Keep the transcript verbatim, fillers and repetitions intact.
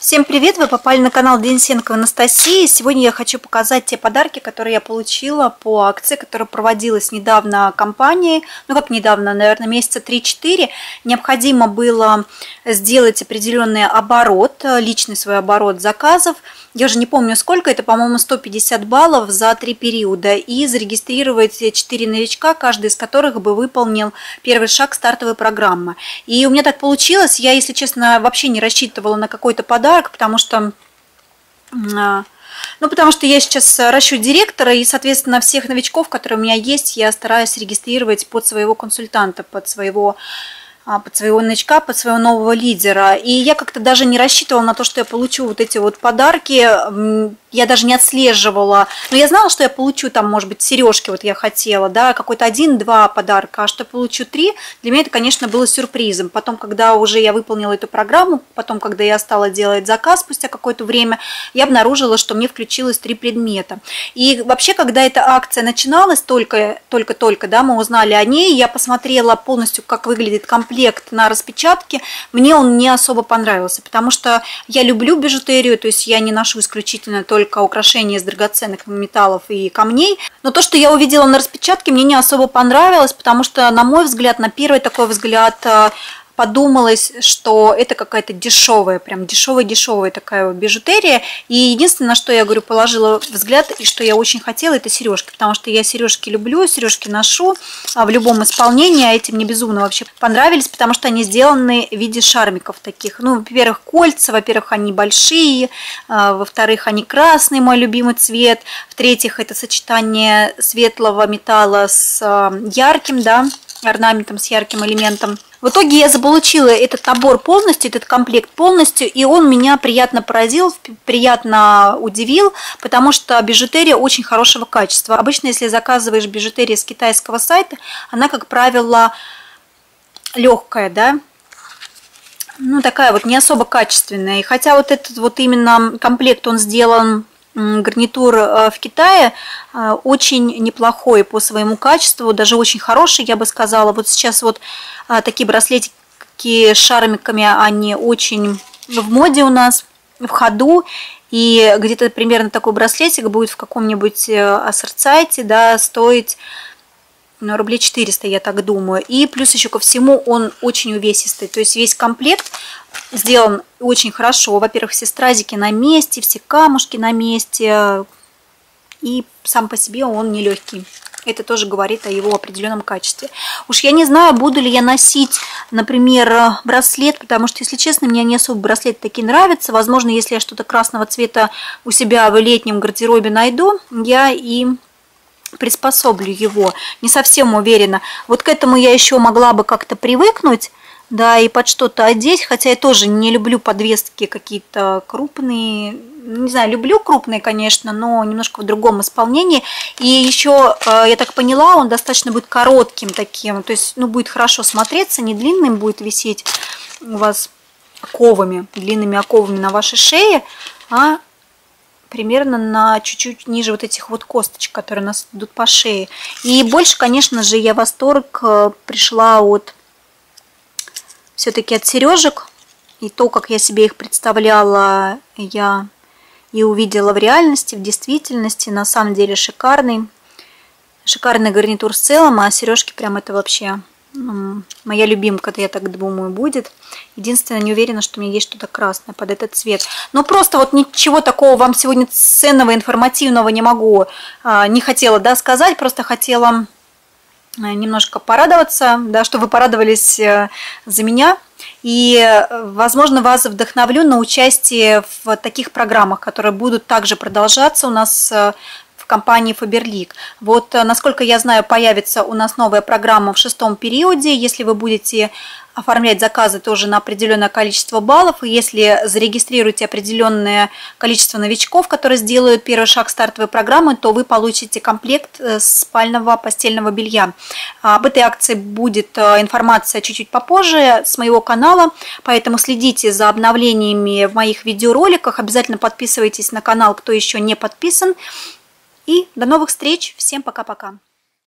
Всем привет! Вы попали на канал Денисенко Анастасии. Сегодня я хочу показать те подарки, которые я получила по акции, которая проводилась недавно компанией. Ну как недавно, наверное, месяца три-четыре. Необходимо было сделать определенный оборот, личный свой оборот заказов. Я уже не помню сколько, это, по-моему, сто пятьдесят баллов за три периода. И зарегистрировать четыре новичка, каждый из которых бы выполнил первый шаг стартовой программы. И у меня так получилось. Я, если честно, вообще не рассчитывала на какой-то подарок, потому что... Ну, потому что я сейчас ращу директора, и, соответственно, всех новичков, которые у меня есть, я стараюсь регистрировать под своего консультанта, под своего... под своего новичка, под своего нового лидера. И я как-то даже не рассчитывала на то, что я получу вот эти вот подарки. Я даже не отслеживала. Но я знала, что я получу там, может быть, сережки, вот я хотела, да, какой-то один-два подарка. А что я получу три, для меня это, конечно, было сюрпризом. Потом, когда уже я выполнила эту программу, потом, когда я стала делать заказ спустя какое-то время, я обнаружила, что мне включилось три предмета. И вообще, когда эта акция начиналась, только-только-только, да, мы узнали о ней, я посмотрела полностью, как выглядит комплект на распечатке. Мне он не особо понравился, потому что я люблю бижутерию, то есть я не ношу исключительно только украшения из драгоценных металлов и камней. Но то, что я увидела на распечатке, мне не особо понравилось, потому что, на мой взгляд, на первый такой взгляд, подумалось, что это какая-то дешевая, прям дешевая-дешевая такая вот бижутерия. И единственное, на что я, говорю, положила взгляд, и что я очень хотела, это сережки. Потому что я сережки люблю, сережки ношу в любом исполнении, а эти мне безумно вообще понравились, потому что они сделаны в виде шармиков таких. Ну, во-первых, кольца, во-первых, они большие, во-вторых, они красный, мой любимый цвет, в-третьих, это сочетание светлого металла с ярким, да, орнаментом, с ярким элементом. В итоге я заполучила этот набор полностью, этот комплект полностью, и он меня приятно поразил, приятно удивил, потому что бижутерия очень хорошего качества. Обычно, если заказываешь бижутерию с китайского сайта, она, как правило, легкая, да, ну такая вот не особо качественная. И хотя вот этот вот именно комплект, он сделан... гарнитур в Китае очень неплохой по своему качеству, даже очень хороший, я бы сказала. Вот сейчас вот такие браслетики с шармиками, они очень в моде у нас, в ходу. И где-то примерно такой браслетик будет в каком-нибудь ассорцайте, да, стоить ну, рублей четыреста, я так думаю. И плюс еще ко всему он очень увесистый. То есть весь комплект сделан очень хорошо. Во-первых, все стразики на месте, все камушки на месте. И сам по себе он нелегкий. Это тоже говорит о его определенном качестве. Уж я не знаю, буду ли я носить, например, браслет, потому что, если честно, мне не особо браслеты такие нравятся. Возможно, если я что-то красного цвета у себя в летнем гардеробе найду, я и... приспособлю его. Не совсем уверена. Вот к этому я еще могла бы как-то привыкнуть, да, и под что-то одеть, хотя я тоже не люблю подвески какие-то крупные. Не знаю, люблю крупные, конечно, но немножко в другом исполнении. И еще, я так поняла, он достаточно будет коротким таким, то есть, ну, будет хорошо смотреться, не длинным будет висеть у вас оковами, длинными оковами на вашей шее, а примерно на чуть-чуть ниже вот этих вот косточек, которые у нас идут по шее. И больше, конечно же, я в восторг пришла от все-таки от сережек. И то, как я себе их представляла, я и увидела в реальности, в действительности. На самом деле шикарный. Шикарный гарнитур в целом, а сережки прям это вообще... моя любимка, я так думаю, будет. Единственное, не уверена, что у меня есть что-то красное под этот цвет. Но просто вот ничего такого вам сегодня ценного, информативного не могу, не хотела, да, сказать. Просто хотела немножко порадоваться, да, что вы порадовались за меня. И, возможно, вас вдохновлю на участие в таких программах, которые будут также продолжаться у нас в компании Faberlic. Вот, насколько я знаю, появится у нас новая программа в шестом периоде. Если вы будете оформлять заказы тоже на определенное количество баллов, и если зарегистрируете определенное количество новичков, которые сделают первый шаг стартовой программы, то вы получите комплект спального постельного белья. Об этой акции будет информация чуть-чуть попозже с моего канала, поэтому следите за обновлениями в моих видеороликах, обязательно подписывайтесь на канал, кто еще не подписан. И до новых встреч. Всем пока-пока.